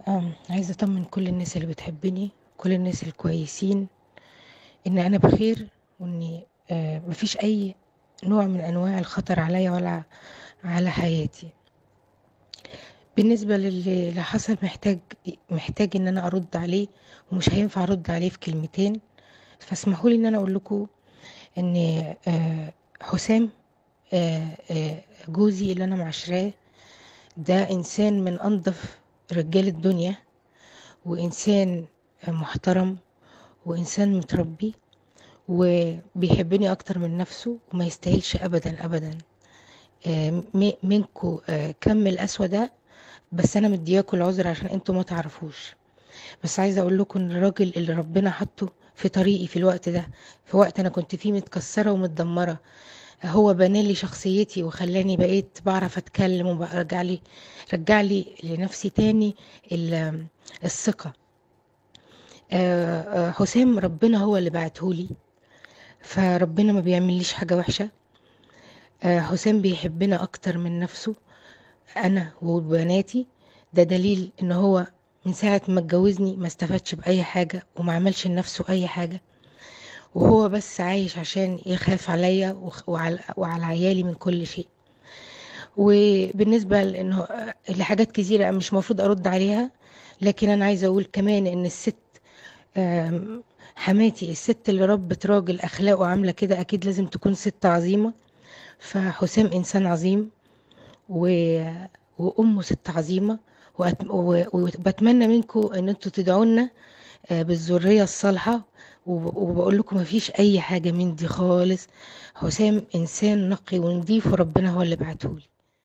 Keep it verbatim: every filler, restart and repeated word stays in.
أم، عايزة أطمن كل الناس اللي بتحبني، كل الناس الكويسين، إن أنا بخير، وإني آه، مفيش أي نوع من أنواع الخطر عليا ولا على حياتي. بالنسبة للي اللي حصل، محتاج محتاج إن أنا أرد عليه، ومش هينفع أرد عليه في كلمتين. فاسمحوا لي إن أنا أقول لكم إن آه، حسام، آه، آه، جوزي اللي أنا معاشراه، ده إنسان من أنظف رجال الدنيا، وإنسان محترم، وإنسان متربي، وبيحبني أكتر من نفسه، وما يستاهلش أبدا أبدا آه، م- منكو آه، كم القسوة ده. بس أنا مدياكوا العذر عشان انتوا ما تعرفوش. بس عايزة أقول لكم إن الراجل اللي ربنا حطه في طريقي في الوقت ده، في وقت أنا كنت فيه متكسرة ومتدمرة، هو بنالي شخصيتي وخلاني بقيت بعرف أتكلم، وبرجع لي رجع لي لنفسي تاني ال- الثقة. آه، آه، حسام ربنا هو اللي بعتهولي، فربنا ما بيعمليش حاجة وحشة. آه، حسام بيحبنا أكتر من نفسه، أنا وبناتي. ده دليل إن هو من ساعة ما اتجوزني ما استفادش بأي حاجة، وما عملش لنفسه أي حاجة، وهو بس عايش عشان يخاف عليا وخ- وعلى, وعلى عيالي من كل شيء. وبالنسبة لإنه آه، لحاجات كتيرة مش مفروض أرد عليها، لكن أنا عايزة أقول كمان إن الست، آم، حماتي الست اللي ربت راجل أخلاقه عاملة كده، أكيد لازم تكون ست عظيمة. فحسام إنسان عظيم، و... وأمه ست عظيمة. وأت... و... وبتمنى منكم إن انتوا تدعوا لنا آه، بالذرية الصالحة. وب... وبقول لكم مفيش أي حاجة من دي خالص. حسام إنسان نقي ونضيف، وربنا هو اللي بعتهولي.